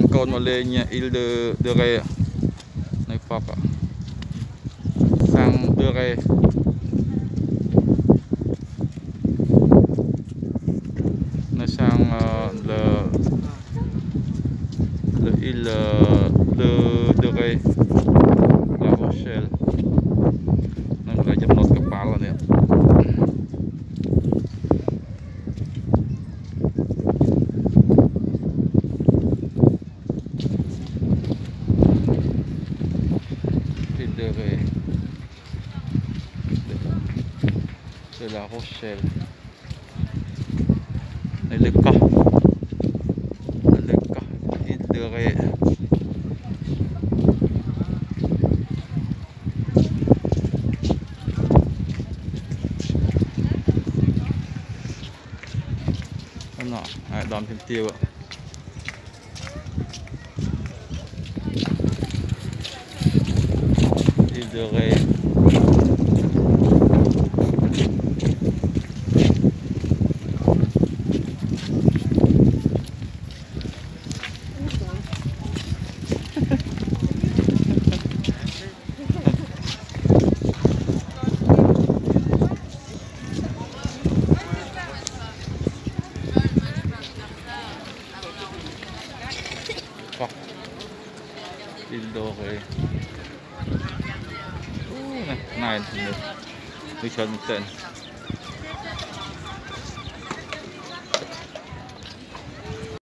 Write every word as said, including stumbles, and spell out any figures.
con mà lên île de, de Ré này Pháp ạ. Sang de Ré. Nó sang uh, le, le île de, de Ré, La Rochelle. Nó là dòng lót các bạn là nè. De Ré, de, de La Rochelle. Et le cas, le cas, île de Ré. Nó, à, đòn thêm tiêu ạ. Île de Ré. Île dorée. Này, được. Đi chơi một tên.